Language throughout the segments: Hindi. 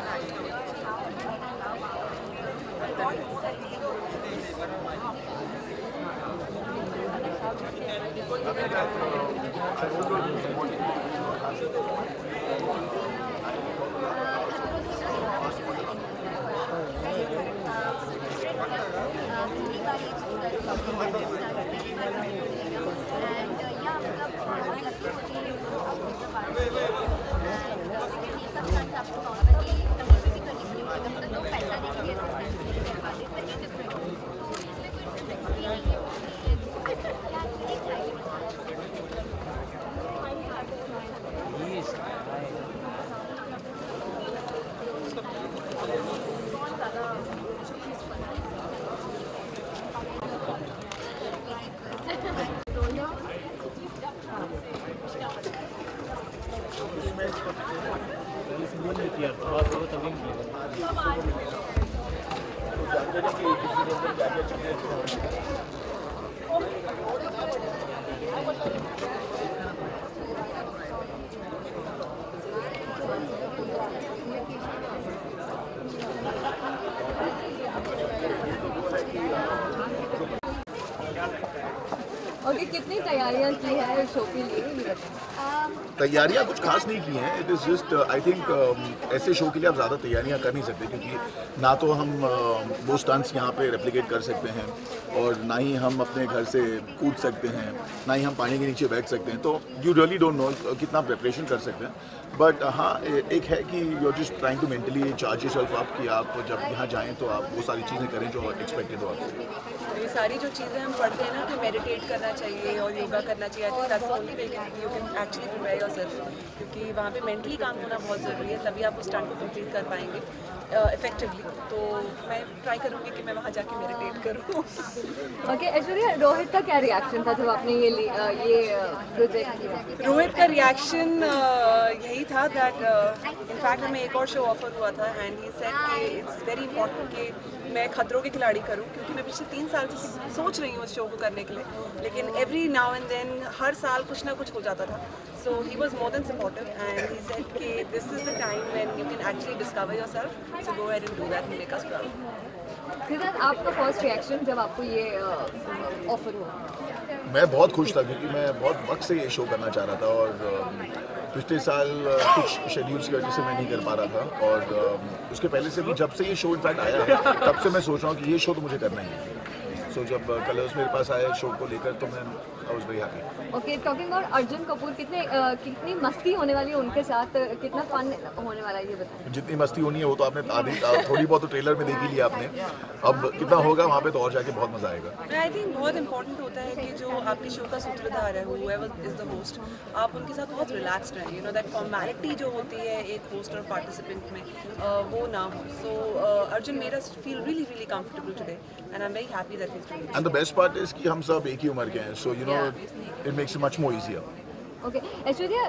ओके, कितनी तैयारियां की है शो के लिए? तैयारियां कुछ खास नहीं की हैं। It is just I think ऐसे शो के लिए आप ज़्यादा तैयारियां कर नहीं सकते, क्योंकि ना तो हम वो स्टंट्स यहाँ पे रेप्लिकेट कर सकते हैं और ना ही हम अपने घर से कूद सकते हैं, ना ही हम पानी के नीचे बैठ सकते हैं। तो यू रियली डोंट नो कितना प्रिपरेशन कर सकते हैं। बट हाँ, एक है कि you are just trying to mentally charge yourself up कि आप जब यहाँ जाएँ तो आप वो सारी चीज़ें करें जो एक्सपेक्टेड हो आपसे। ये सारी जो चीज़ें हम पढ़ते हैं ना कि मेडिटेट करना चाहिए और योगा करना चाहिए, I think that's the only way you can actually prepare yourself, क्योंकि वहाँ पे मेंटली काम होना बहुत ज़रूरी है, तभी आप उस स्टंट को कंप्लीट कर पाएंगे इफेक्टिवली। तो मैं ट्राई करूँगी कि मैं वहाँ जाके मेडिटेट करूँ। ओके, ऐश्वर्या, रोहित का क्या रिएक्शन था जब आपने ये प्रोजेक्ट किया? रोहित का रिएक्शन यही था दैट इनफैक्ट हमें एक और शो ऑफर हुआ था एंड ही सेड कि इट्स वेरी इंपॉर्टेंट कि मैं खतरों के खिलाड़ी करूं, क्योंकि मैं पिछले 3 साल से सोच रही हूँ इस शो को करने के लिए, लेकिन एवरी नाउ एंड देन हर साल कुछ ना कुछ हो जाता था। So he was more than supportive and he said कि this is the time when you can actually discover yourself, so go ahead and do that and make us proud. Siddharth, आपका फर्स्ट रिएक्शन जब आपको ये ऑफर हुआ? मैं बहुत खुश था, क्योंकि मैं बहुत वक्त से ये शो करना चाह रहा था और पिछले साल कुछ शेड्यूल्स की वजह से मैं नहीं कर पा रहा था। और उसके पहले से भी जब से ये शो इनफैक्ट आया है तब से मैं सोच रहा हूँ कि ये शो तो मुझे करना ही है। सो जब कलर्स मेरे पास आए शो को लेकर तो मैं I was very happy. Okay, talking about Arjun Kapoor, कितनी मस्ती होने वाली है उनके साथ, कितना फन होने वाला है ये बताएं। जितनी मस्ती होनी है वो तो आपने थोड़ी बहुत तो ट्रेलर में देख ही लिया आपने, अब कितना होगा वहाँ पे तो और जाके बहुत मजा आएगा। आई थिंक बहुत इंपॉर्टेंट होता है कि जो आपके शो का सूत्रधार है, whoever is the host, आप उनके साथ बहुत रिलैक्स्ड रहें, यू नो दैट फॉर्मेलिटी जो होती है एक होस्ट और पार्टिसिपेंट में वो ना हो। सो अर्जुन मेरा feel really really comfortable today and I am very happy that he is doing. And the best part is कि हम सब एक ही उम्र के हैं, so you know it makes it much more easier. Okay, Aishwarya,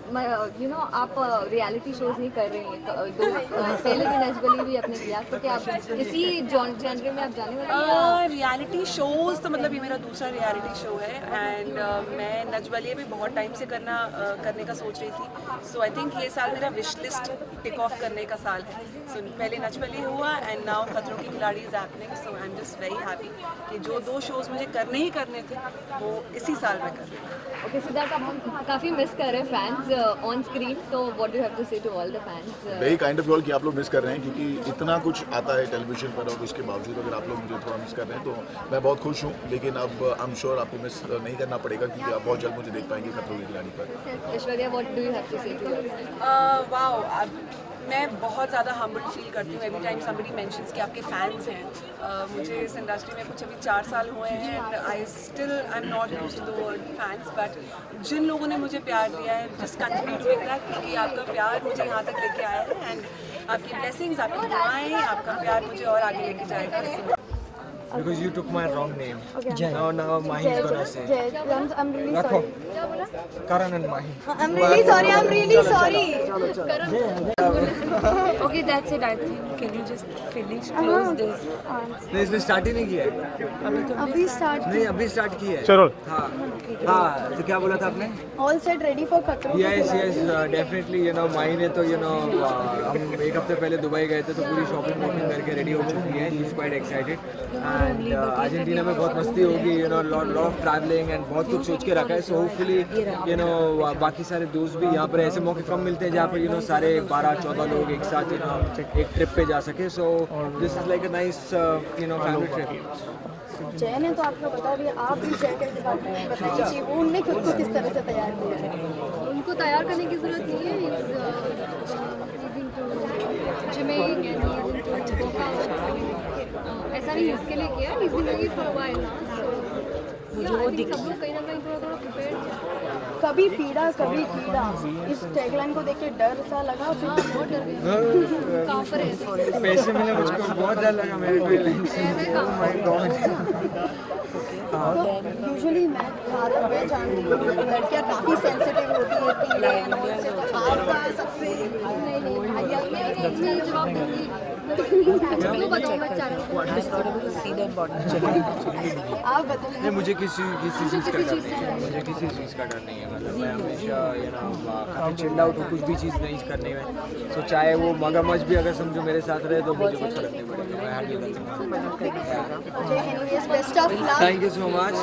you know आप रियलिटी शोज नहीं कर रही हैं, तो पहले भी नजबली भी अपने किया, तो क्या आप इसी जॉनर में आप जाने वाले हैं? रियलिटी शोज तो मतलब ये मेरा दूसरा रियलिटी शो है एंड मैं नजबलिए भी बहुत टाइम से करने का सोच रही थी। सो आई थिंक ये साल मेरा विश लिस्ट टिक ऑफ करने का साल है। सो पहले नजबलिए हुआ एंड नाउ खतरों की खिलाड़ी is happening. So I am just very happy कि जो 2 शोज मुझे करने ही करने थे वो इसी साल में कर रही हूँ। ओके सिद्धार्थ, आप काफ़ी मिस कर रहे हैं फैंस ऑन स्क्रीन, तो what do have to say to all the fans? Very kind of you all कि आप लोग मिस कर रहे हैं, क्योंकि इतना कुछ आता है टेलीविजन पर और उसके बावजूद अगर आप लोग मुझे थोड़ा मिस कर रहे हैं तो मैं बहुत खुश हूँ। लेकिन अब आई एम श्योर आपको मिस नहीं करना पड़ेगा, क्योंकि आप बहुत जल्द मुझे देख पाएंगे खतरों की खिलाड़ी पर। Aishwarya, what do you have to say to? Wow, मैं बहुत ज़्यादा हम्बल फील करती हूँ एवरी टाइम समबडी मेंशन्स कि आपके फैंस हैं। मुझे इस इंडस्ट्री में कुछ अभी 4 साल हुए हैं and I am not used to the word fans, but जिन लोगों ने मुझे प्यार दिया है, जस्ट कंटिन्यू डूइंग दैट, क्योंकि आपका प्यार मुझे यहाँ तक लेके आया है एंड आपकी ब्लेसिंग्स, आपकी दुआएं, आपका प्यार मुझे और आगे लेके जाएगा। Because you took my wrong name. Okay. Now Mahi is gonna say. I'm really sorry. Karan and Mahi. I'm really sorry. Okay, that's it. I think. Can you just finish? Close this. नहीं इसने स्टार्ट ही नहीं किया है अभी स्टार्ट नहीं अभी स्टार्ट की है चलो हाँ तो क्या बोला था आपने ऑल सेट रेडी फॉर खतरों yes yes definitely you know Mahi ने तो यू नो हम एक हफ्ते पहले दुबई गए थे तो पूरी शॉपिंग वॉपिंग करके रेडी हो चुकी है she is quite excited and Argentina में बहुत मस्ती होगी you know lot of travelling and बहुत कुछ सोच के रखा है सो होपफुली यू नो बाकी सारे दोस्त भी यहाँ पर ऐसे मौके कम मिलते हैं जहाँ पर यू नो सारे 12-14 लोग एक साथ यू नो एक ट्रिप पे जा सके so this is like a nice you know family trip Jay ने तो आपको बता दिया, आप भी जय के बारे में बताइए वो उनने खुद को किस तरह से तैयार किया है। उनको तैयार करने की जरूरत नहीं है. जिमिंग ऐसा नहीं इसके लिए किया. इस दिन लगी फॉर अ व्हाइल सब लोग कहीं ना कहीं थोड़ा पीड़ कभी पीड़ा कभी कीड़ा, इस टैगलाइन को देख के डर सा लगा फिर बहुत डर गए. कहाँ पर है पैसे मिले मुझको बहुत डर लगा मेरे को ओह माय गॉड यूजुअली मैं जानती हूँ लड़कियाँ काफ़ी सेंसिटिव होती है पीड़े एंड से, तो आपका सबसे नहीं भैया नहीं जवाब दूंगी. क्यों बताऊँ मैं आप बताइए। नहीं मुझे किसी चीज़ का डर नहीं है मुझे किसी चीज़ का डर नहीं है मतलब मैं हमेशा यू नो काफ़ी चिल्ड आउट हूँ कुछ भी चीज़ नहीं करने में सो चाहे वो मगरमच्छ भी अगर समझो मेरे साथ रहे तो मुझे कुछ फर्क नहीं पड़ेगा मैं हैंडल कर लूँगा. Best of luck. Thank you so much.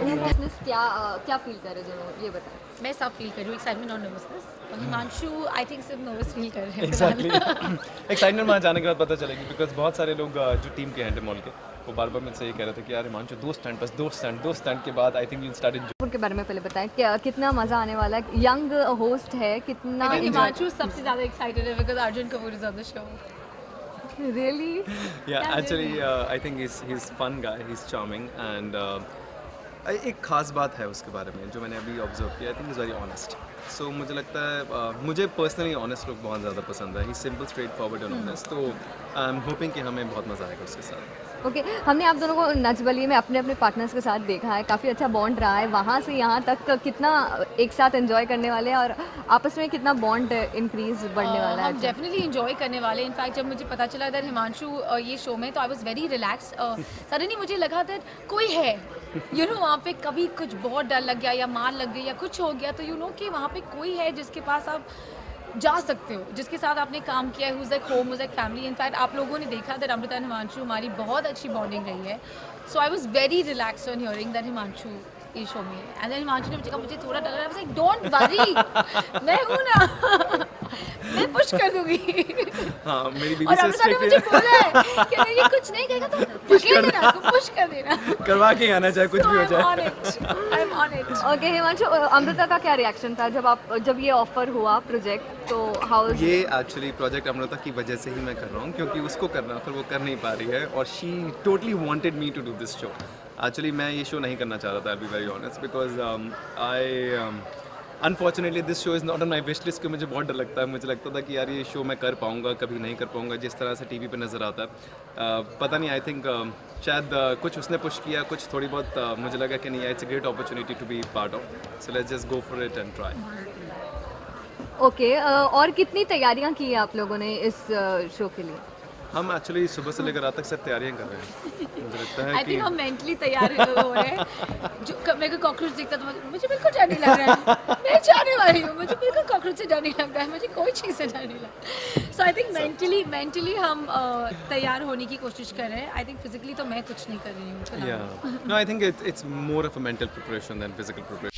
क्या फील कर रहे दोनों ये बताएं. मैं सब फील कर रही हूँ, एक्साइटमेंट और नर्वसनेस. और हिमांशु आई थिंक सिर्फ नर्वस फील कर रहे हैं. एग्जैक्टली एक्साइटमेंट वहाँ जाने के बाद पता चलेगी बिकॉज बहुत सारे लोग जो टीम के हैं डेमोल के वो बार बार मुझसे ये कह रहे थे कि यार हिमांशु दो स्टैंड के बाद आई थिंक यू स्टार्टेड के बारे में पहले बताएं कितना मजा आने वाला है. यंग होस्ट है कितना हिमांशु सबसे ज़्यादा एक्साइटेड है because Arjun Kapoor is on the show. really yeah actually I think he's fun guy, he's charming and एक ख़ास बात है उसके बारे में जो मैंने अभी ऑब्जर्व किया. I think is very honest. So मुझे लगता है मुझे पर्सनली ऑनेस्ट लोग बहुत ज़्यादा पसंद है. He simple straightforward and honest. तो आई एम होपिंग कि हमें बहुत मज़ा आएगा उसके साथ. ओके हमने आप दोनों को नच बलिए में अपने अपने पार्टनर्स के साथ देखा है. काफ़ी अच्छा बॉन्ड रहा है. वहाँ से यहाँ तक कितना एक साथ एंजॉय करने वाले हैं और आपस में कितना बॉन्ड इंक्रीज बढ़ने वाला है. हम डेफिनेटली इंजॉय करने वाले. इनफैक्ट जब मुझे पता चला दैट हिमांशु ये शो में तो I was very relax. Suddenly मुझे लगा दैट कोई है यू नो वहाँ पे कभी कुछ बहुत डर लग गया या मार लग गई या कुछ हो गया तो यू नो कि वहाँ पे कोई है जिसके पास आप जा सकते हो, जिसके साथ आपने काम किया है, who's like home, who's like family. In fact आप लोगों ने देखा दैट अमृता एंड हिमांशु हमारी बहुत अच्छी बॉन्डिंग रही है. So I was very relax on hearing that Himanshu ये शो में. एंड देन हिमांशु ने मुझे थोड़ा डर लगा. लाइक डोंट वरी मैं हूँ ना मैं पुश कर दूंगी. हाँ मेरी बीवी और से अमृता ने स्ट्रिक्ट मुझे बोला है कि नहीं ये कुछ नहीं करेगा तो पकड़ देना उसको पुश कर देना करवा के आना चाहे कुछ भी हो जाए. I am on it. Okay Himanshu Amrita का क्या रिएक्शन था जब ये ऑफर हुआ प्रोजेक्ट. तो हाउ ये एक्चुअली प्रोजेक्ट अमृता की वजह से ही मैं कर रहा हूँ क्योंकि उसको करना पर वो कर नहीं पा रही है और she totally wanted me to do this show. Actually मैं ये शो नहीं करना चाह रहा था. I be very honest because unfortunately this show is not on my wish list. मुझे बहुत डर लगता है. मुझे लगता था कि यार ये शो मैं कर पाऊँगा कभी नहीं कर पाऊँगा जिस तरह से टीवी पे नज़र आता है. पता नहीं आई थिंक शायद कुछ उसने पुश किया कुछ थोड़ी बहुत मुझे लगा कि नहीं it's a great opportunity to be part of. So let's just go for it and try. Okay और कितनी तैयारियां की आप लोगों ने इस शो के लिए. हम एक्चुअली सुबह से लेकर रात तक सब तैयारियां कर रहे हैं. मुझे लगता है आई कि थिंक हम मेंटली तैयार हो रहे हैं. जो मेरे को कॉकरोच दिखता तो मुझे बिल्कुल डर नहीं लग रहा है. मैं जाने वाली हूँ. मुझे बिल्कुल कॉकरोच से डर नहीं लगता है. मुझे कोई चीज़ से डर नहीं लगता. सो आई थिंक मेंटली हम तैयार होने की कोशिश कर रहे हैं. आई थिंक फिजिकली तो मैं कुछ नहीं कर रही हूँ. No I think it's more of a mental preparation than physical preparation.